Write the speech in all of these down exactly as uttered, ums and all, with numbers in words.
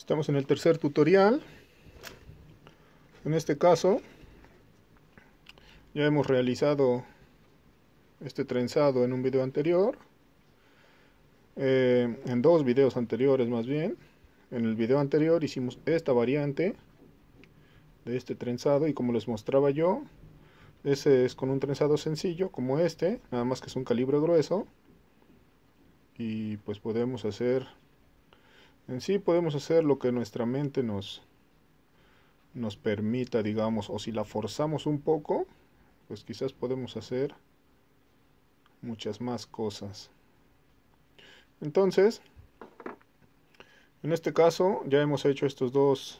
Estamos en el tercer tutorial. En este caso ya hemos realizado este trenzado en un video anterior, eh, en dos videos anteriores más bien. En el video anterior hicimos esta variante de este trenzado y como les mostraba yo, ese es con un trenzado sencillo como este, nada más que es un calibre grueso. Y pues podemos hacer, en sí podemos hacer lo que nuestra mente nos, nos permita, digamos, o si la forzamos un poco, pues quizás podemos hacer muchas más cosas. Entonces, en este caso ya hemos hecho estos dos,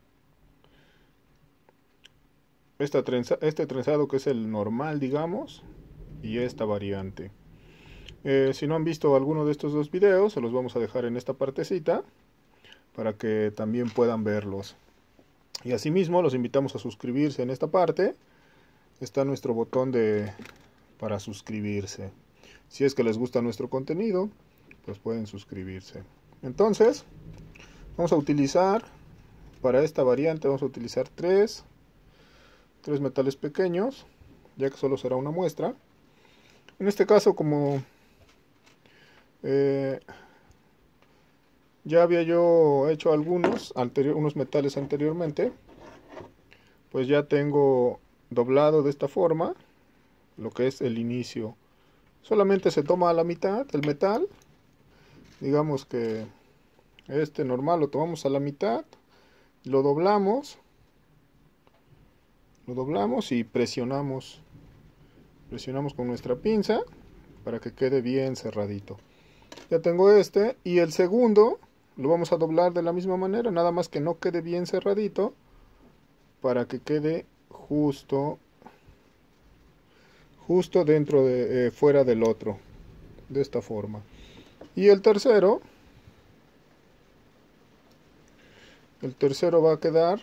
esta trenza, este trenzado que es el normal, digamos, y esta variante. Eh, si no han visto alguno de estos dos videos, se los vamos a dejar en esta partecita para que también puedan verlos. Y asimismo los invitamos a suscribirse en esta parte. Está nuestro botón de para suscribirse. Si es que les gusta nuestro contenido, pues pueden suscribirse. Entonces, vamos a utilizar, para esta variante, vamos a utilizar tres, tres metales pequeños, ya que solo será una muestra. En este caso, como eh, ya había yo hecho algunos, anterior, unos metales anteriormente, pues ya tengo doblado de esta forma lo que es el inicio. Solamente se toma a la mitad el metal, digamos que este normal lo tomamos a la mitad, lo doblamos, lo doblamos y presionamos, presionamos con nuestra pinza para que quede bien cerradito. Ya tengo este y el segundo lo vamos a doblar de la misma manera, nada más que no quede bien cerradito para que quede justo justo dentro de eh, fuera del otro, de esta forma. Y el tercero el tercero va a quedar,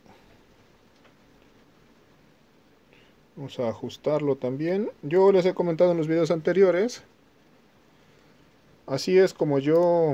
vamos a ajustarlo también. Yo les he comentado en los videos anteriores, así es como yo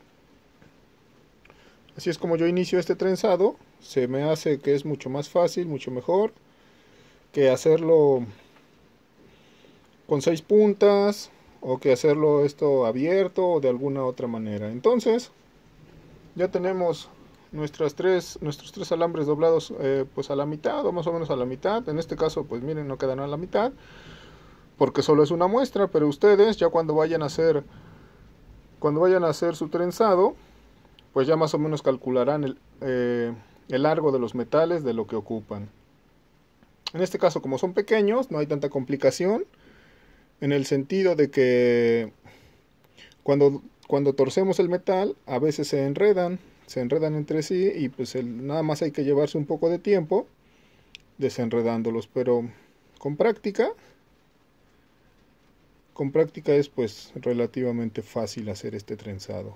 así es como yo inicio este trenzado. Se me hace que es mucho más fácil, mucho mejor que hacerlo con seis puntas o que hacerlo esto abierto o de alguna otra manera. Entonces ya tenemos nuestras tres, nuestros tres alambres doblados eh, pues a la mitad o más o menos a la mitad. En este caso pues miren, no quedan a la mitad porque solo es una muestra, pero ustedes ya cuando vayan a hacer cuando vayan a hacer su trenzado pues ya más o menos calcularán el, eh, el largo de los metales de lo que ocupan. En este caso, como son pequeños, no hay tanta complicación, en el sentido de que cuando, cuando torcemos el metal, a veces se enredan, se enredan entre sí y pues el, nada más hay que llevarse un poco de tiempo desenredándolos, pero con práctica, con práctica es pues relativamente fácil hacer este trenzado.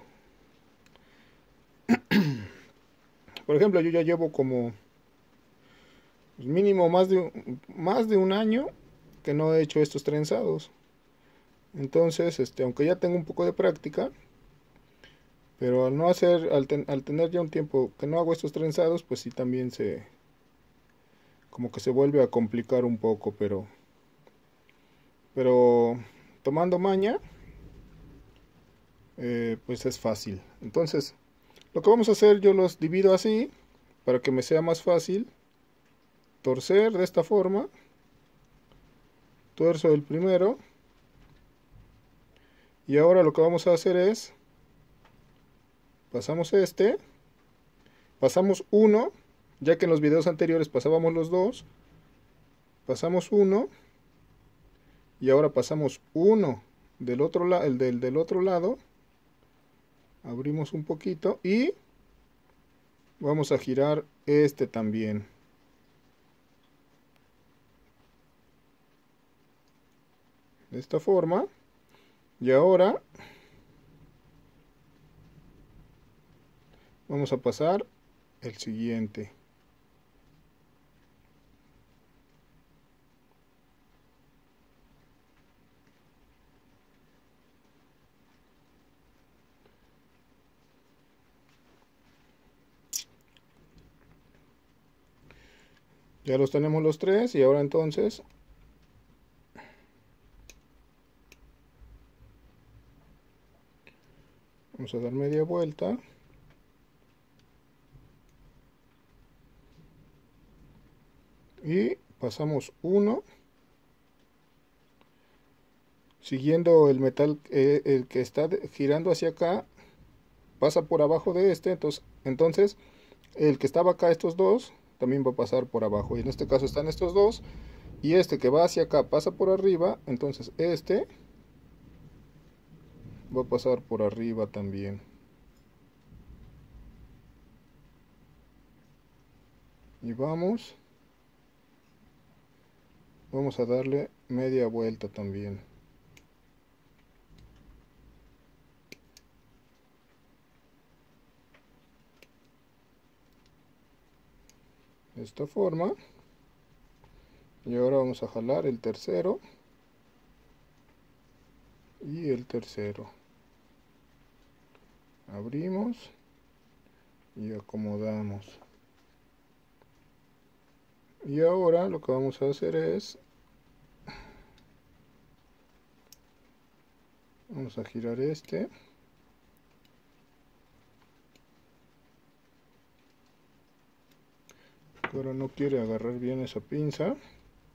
Por ejemplo, yo ya llevo como pues mínimo más de, más de un año que no he hecho estos trenzados. Entonces, este, aunque ya tengo un poco de práctica, pero al no hacer, al, ten, al tener ya un tiempo que no hago estos trenzados, pues sí también se, como que se vuelve a complicar un poco, pero, pero tomando maña, eh, pues es fácil. Entonces, lo que vamos a hacer, yo los divido así, para que me sea más fácil. Torcer de esta forma, tuerzo el primero, y ahora lo que vamos a hacer es, pasamos este, pasamos uno, ya que en los videos anteriores pasábamos los dos, pasamos uno, y ahora pasamos uno del otro, la el del, del otro lado, abrimos un poquito, y vamos a girar este también. De esta forma. Y ahora vamos a pasar el siguiente. Ya los tenemos los tres y ahora entonces vamos a dar media vuelta. Y pasamos uno. Siguiendo el metal, eh, el que está girando hacia acá, pasa por abajo de este. Entonces, entonces, el que estaba acá, estos dos, también va a pasar por abajo. Y en este caso están estos dos. Y este que va hacia acá pasa por arriba. Entonces este va a pasar por arriba también. Y vamos. Vamos a darle media vuelta también. De esta forma. Y ahora vamos a jalar el tercero. Y el tercero. Abrimos. Y acomodamos. Y ahora lo que vamos a hacer es... Vamos a girar este. Ahora no quiere agarrar bien esa pinza. De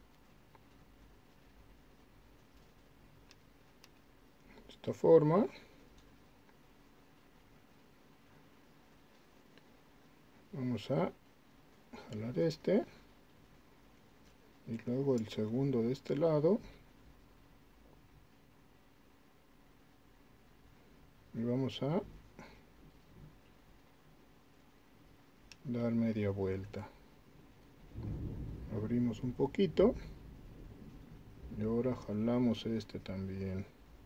esta forma. Vamos a jalar este. Y luego el segundo de este lado. Y vamos a dar media vuelta. Abrimos un poquito. Y ahora jalamos este también.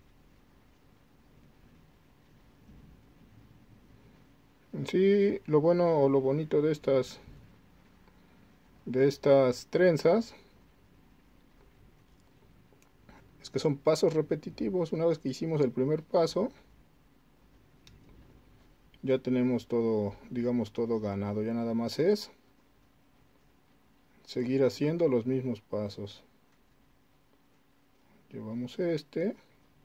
En sí, lo bueno o lo bonito de estas de estas trenzas es que son pasos repetitivos. Una vez que hicimos el primer paso, ya tenemos todo, digamos, todo ganado. Ya nada más es seguir haciendo los mismos pasos. Llevamos este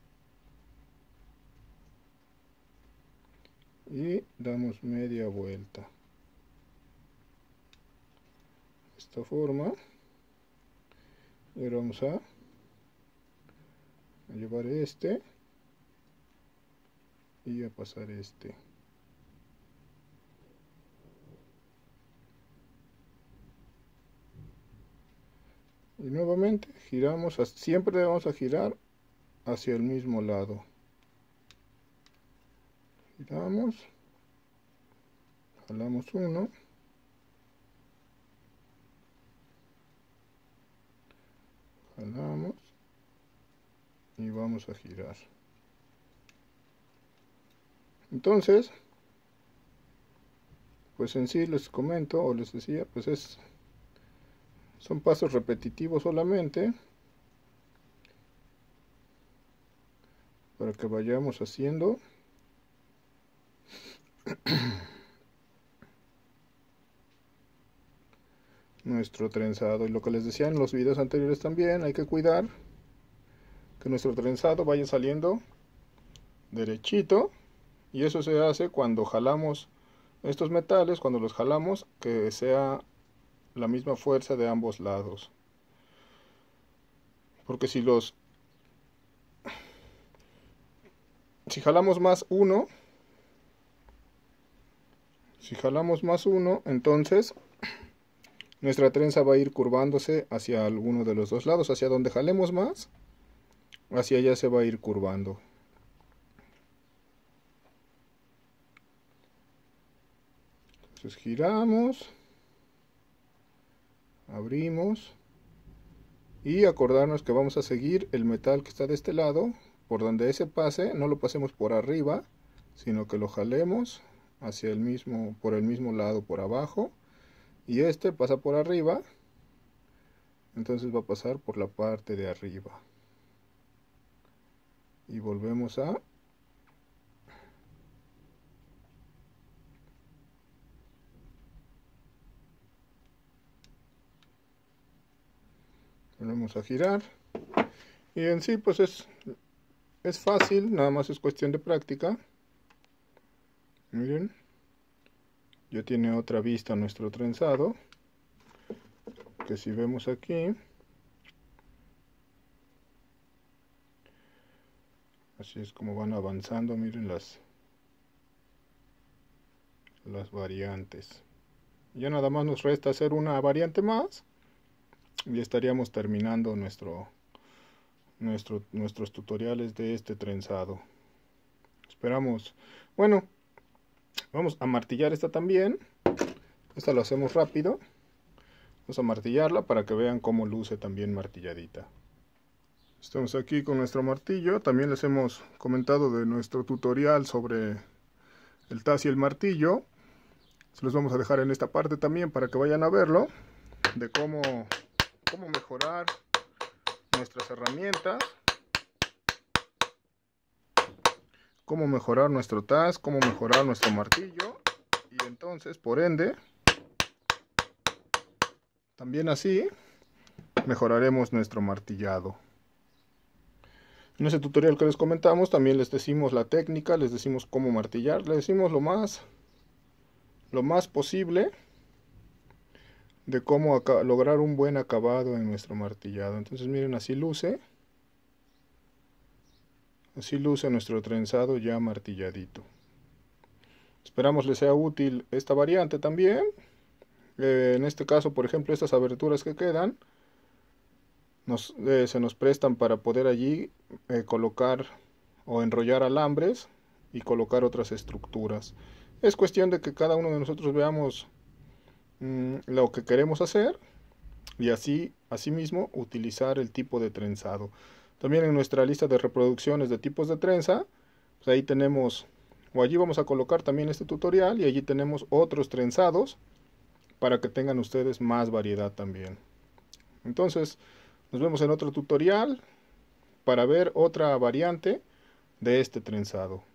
y damos media vuelta de esta forma. Y ahora vamos a llevar este y a pasar este. Y nuevamente giramos, siempre vamos a girar hacia el mismo lado. Giramos, jalamos uno, jalamos y vamos a girar. Entonces, pues en sí les comento o les decía, pues es son pasos repetitivos solamente para que vayamos haciendo nuestro trenzado. Y lo que les decía en los videos anteriores también, hay que cuidar que nuestro trenzado vaya saliendo derechito, y eso se hace cuando jalamos estos metales, cuando los jalamos, que sea la misma fuerza de ambos lados, porque si los si jalamos más uno si jalamos más uno entonces nuestra trenza va a ir curvándose hacia alguno de los dos lados. Hacia donde jalemos más, hacia allá se va a ir curvando. Entonces giramos, abrimos y acordarnos que vamos a seguir el metal que está de este lado. Por donde ese pase, no lo pasemos por arriba, sino que lo jalemos hacia el mismo, por el mismo lado, por abajo. Y este pasa por arriba, entonces va a pasar por la parte de arriba. Y volvemos a Volvemos a girar. Y en sí pues es, es fácil, nada más es cuestión de práctica. Miren, ya tiene otra vista nuestro trenzado, que si vemos aquí, así es como van avanzando, miren las, las variantes. Ya nada más nos resta hacer una variante más y estaríamos terminando nuestro, nuestro, nuestros tutoriales de este trenzado. Esperamos, bueno, vamos a martillar esta también. Esta lo hacemos rápido. Vamos a martillarla para que vean cómo luce también martilladita. Estamos aquí con nuestro martillo. También les hemos comentado de nuestro tutorial sobre el taz y el martillo. Se los vamos a dejar en esta parte también para que vayan a verlo. De cómo, cómo mejorar nuestras herramientas. Cómo mejorar nuestro taz, cómo mejorar nuestro martillo. Y entonces, por ende, también así mejoraremos nuestro martillado. En ese tutorial que les comentamos también les decimos la técnica, les decimos cómo martillar, les decimos lo más, lo más posible de cómo lograr un buen acabado en nuestro martillado. Entonces miren, así luce. Así luce nuestro trenzado ya martilladito. Esperamos les sea útil esta variante también. Eh, en este caso, por ejemplo, estas aberturas que quedan nos, eh, se nos prestan para poder allí eh, colocar o enrollar alambres y colocar otras estructuras. Es cuestión de que cada uno de nosotros veamos mmm, lo que queremos hacer y así, asimismo, utilizar el tipo de trenzado. También en nuestra lista de reproducciones de tipos de trenza, pues ahí tenemos, o allí vamos a colocar también este tutorial y allí tenemos otros trenzados para que tengan ustedes más variedad también. Entonces, nos vemos en otro tutorial para ver otra variante de este trenzado.